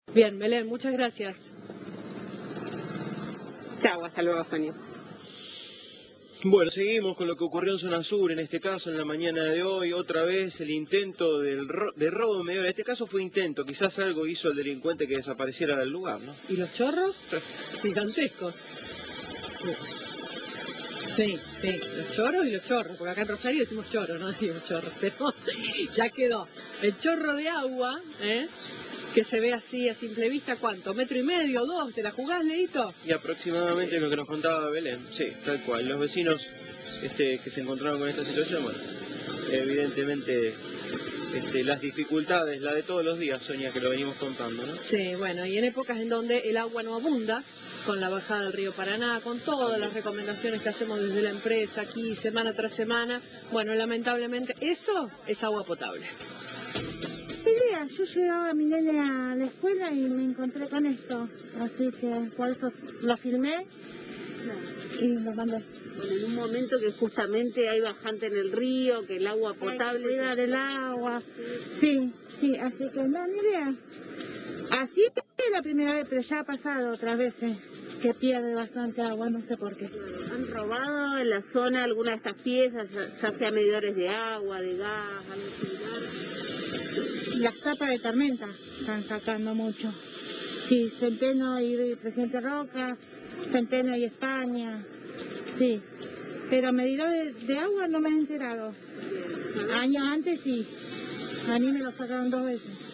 Bien, Belén, muchas gracias. Chau, hasta luego, Sonia. Bueno, seguimos con lo que ocurrió en Zona Sur, en este caso, en la mañana de hoy, otra vez el intento de robo de medidor. En este caso fue intento, quizás algo hizo el delincuente que desapareciera del lugar, ¿no? ¿Y los chorros? Gigantescos. Sí, los choros y los chorros, porque acá en Rosario decimos chorros, no decimos chorros, pero ya quedó. El chorro de agua, que se ve así a simple vista, ¿cuánto? ¿1,5 metros, 2? ¿Te la jugás, Leito? Y aproximadamente lo que nos contaba Belén, sí, tal cual. Los vecinos que se encontraron con esta situación, bueno, evidentemente las dificultades, la de todos los días, Sonia, que lo venimos contando, ¿no? Sí, bueno, y en épocas en donde el agua no abunda, con la bajada del río Paraná, con todas las recomendaciones que hacemos desde la empresa aquí semana tras semana, bueno, lamentablemente eso es agua potable. Yo llevaba a mi nene a la escuela y me encontré con esto, así que por eso lo filmé y lo mandé. Bueno, en un momento que justamente hay bajante en el río, que el agua potable... Hay que cuidar el agua, sí, así que no, ni idea. Así es la primera vez, pero ya ha pasado otras veces que pierde bastante agua, no sé por qué. ¿Han robado en la zona alguna de estas piezas, ya sea medidores de agua, de gas, algo similar? Las tapas de tormenta están sacando mucho. Sí, Centeno y Presidente Roca, Centeno y España, sí. Pero medidores de agua no me he enterado. Años antes sí, a mí me lo sacaron 2 veces.